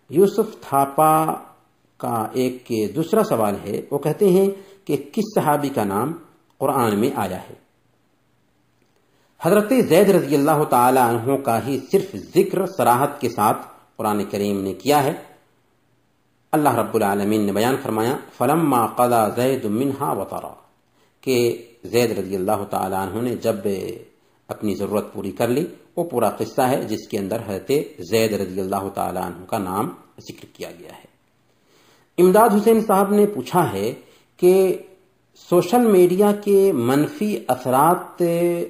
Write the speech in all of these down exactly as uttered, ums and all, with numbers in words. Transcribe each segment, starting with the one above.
یوسف تھاپا کا ایک دوسرا سوال ہے، وہ کہتے ہیں کہ کس صحابی کا نام قرآن میں آیا ہے؟ حضرت زید رضی اللہ تعالی عنہ کا ہی صرف ذکر صراحت کے ساتھ قرآن کریم نے کیا ہے۔ اللہ رب العالمین نے بیان فرمایا فلما قضى زید منها وطرا، کہ زید رضی اللہ تعالی عنہ نے جب اپنی ضرورت پوری کر لی، وہ پورا قصہ ہے جس کے اندر حضرت زید رضی اللہ تعالی عنہ کا نام ذکر کیا گیا ہے۔ امداد حسین صاحب نے پوچھا ہے کہ سوشل میڈیا کے منفی اثرات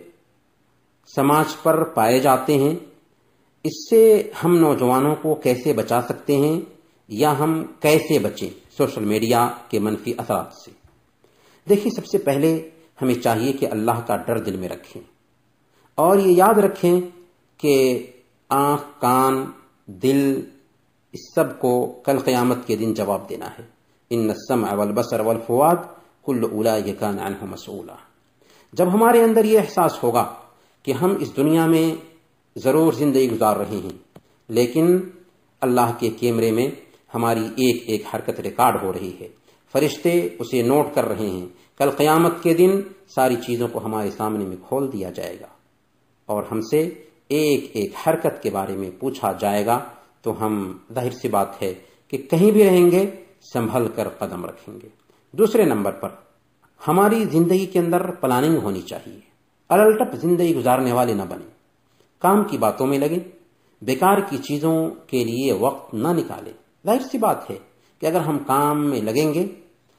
سماج پر پائے جاتے ہیں، اس سے ہم نوجوانوں کو کیسے بچا سکتے ہیں یا ہم کیسے بچیں سوشل میڈیا کے منفی اثرات سے؟ دیکھیں، سب سے پہلے ہمیں چاہیے کہ اللہ کا ڈر دل میں رکھیں اور یہ یاد رکھیں کہ آنکھ، کان، دل، اس سب کو کل قیامت کے دن جواب دینا ہے۔ ان السمع والبصر والفؤاد کل اولئک کان عنہ مسئولا۔ جب ہمارے اندر یہ احساس ہوگا کہ ہم اس دنیا میں ضرور زندگی گزار رہے ہیں، لیکن اللہ کے کیمرے میں ہماری ایک ایک حرکت ریکارڈ ہو رہی ہے، فرشتے اسے نوٹ کر رہے ہیں، کل قیامت کے دن ساری چیزوں کو ہمارے سامنے میں کھول دیا جائے گا اور ہم سے ایک ایک حرکت کے بارے میں پوچھا جائے گا، تو ہم ظاہر سی بات ہے کہ کہیں بھی رہیں گے سنبھل کر قدم رکھیں گے۔ دوسرے نمبر پر ہماری زندگی کے اندر پلاننگ ہونی چاہیے، الٹپ زندگی گزارنے والے نہ بنیں، کام کی باتوں میں لگیں، بیکار کی چیزوں کے لیے وقت نہ نکالیں۔ ظاہر سی بات ہے کہ اگر ہم کام میں لگیں گے،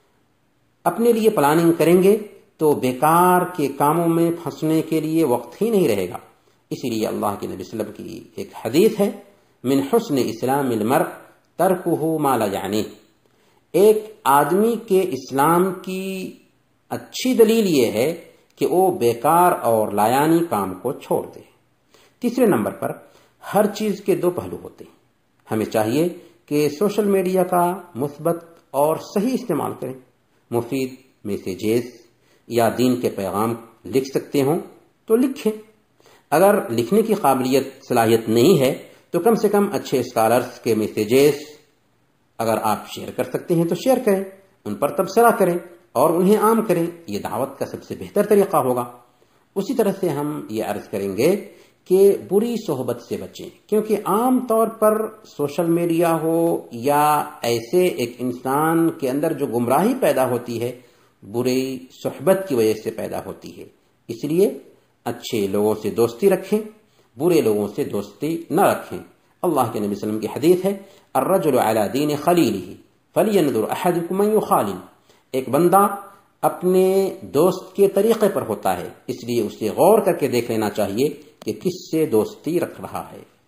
اپنے لیے پلاننگ کریں گے، تو بیکار کے کاموں میں پھنسنے کے لیے وقت ہی نہیں رہے گا۔ اسی لیے اللہ کے نبی صلی اللہ علیہ وسلم کی ایک حدیث ہے، من حسن اسلام المرء ترکہ ما لا یعنی، ایک آدمی کے اسلام کی اچھی دلیل یہ ہے کہ وہ بیکار اور لایانی کام کو چھوڑ دے۔ تیسرے نمبر پر ہر چیز کے دو پہلو ہوتے ہیں، ہمیں چاہیے کہ سوشل میڈیا کا مثبت اور صحیح استعمال کریں، مفید میسیجز یا دین کے پیغام لکھ سکتے ہوں تو لکھیں، اگر لکھنے کی قابلیت صلاحیت نہیں ہے تو کم سے کم اچھے اسکالرز کے میسیجز اگر آپ شیئر کر سکتے ہیں تو شیئر کریں، ان پر تبصرہ کریں اور انہیں عام کریں، یہ دعوت کا سب سے بہتر طریقہ ہوگا۔ اسی طرح سے ہم یہ عرض کریں گے کہ بری صحبت سے بچیں، کیونکہ عام طور پر سوشل میڈیا ہو یا ایسے ایک انسان کے اندر جو گمراہی پیدا ہوتی ہے، بری صحبت کی وجہ سے پیدا ہوتی ہے۔ اس لیے اچھے لوگوں سے دوستی رکھیں، برے لوگوں سے دوستی نہ رکھیں۔ اللہ کے نبی صلی اللہ علیہ وسلم کی حدیث ہے الرجل علی دین خلیلہ فلینظر احدکم من یخالل، ایک بندہ اپنے دوست کے طریقے پر ہوتا ہے، اس لیے اسے غور کر کے دیکھ لینا چاہیے کہ کس سے دوستی رکھ رہا ہے۔